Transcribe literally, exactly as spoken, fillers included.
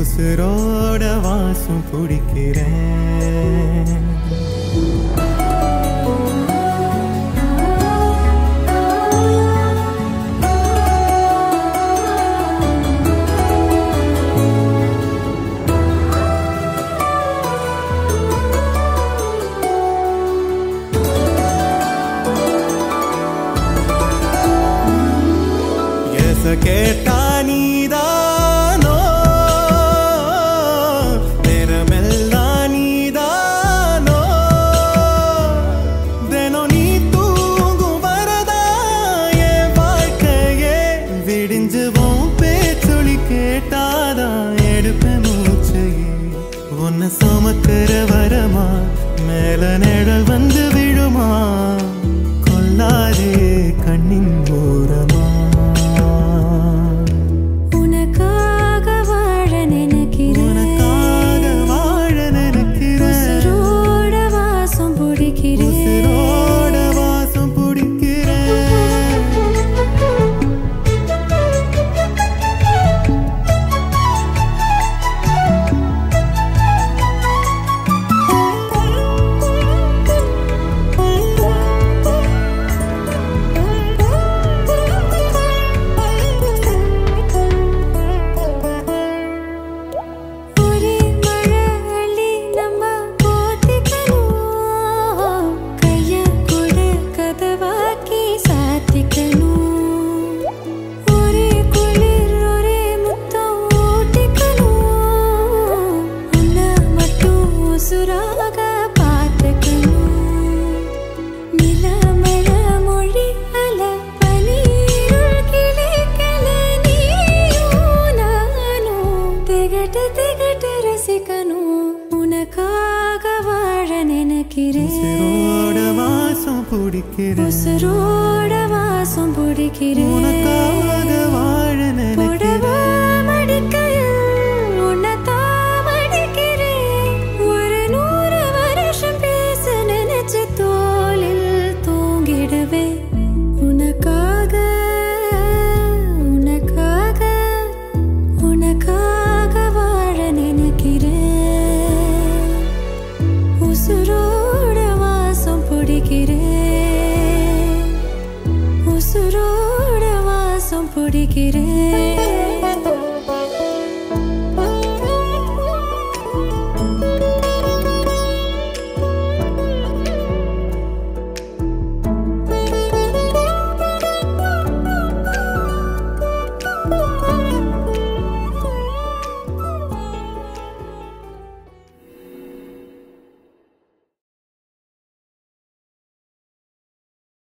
உசுரோட வாசம் பிடிக்கிறேன். கேட்டா நீதானோ நேரமெல்லாம் நீதானோ தினம் நீ தூங்கும் வரதா என் வாழ்க்கையே விடிஞ்சுவோம் பேச்சொலி கேட்டாதான் எடுப்பேன் மூச்சையே உன்னை சுமக்கிற வரமா மேல நிழல் வந்து விழுமா கொல்லாதே கண்ணின் ஓரமா உசுரோட வாசம் பிடிக்கிறேன் உசுரோட வாசம் பிடிக்கிறேன் உனக்காக வாழ நினைக்கிறேன் மடிக்கையில் உன்னைத்தான் மடிக்கிறேன் ஒரு நூறு வருஷம் பேச நினைச்சு தோளில் தூங்கிடுவேன் உனக்காக உனக்காக உனக்காக வாழ நினைக்கிறேன் உசுரோட வாசம் பிடிக்கிறேன் உசுரோட வாசம் பிடிக்கிறேன்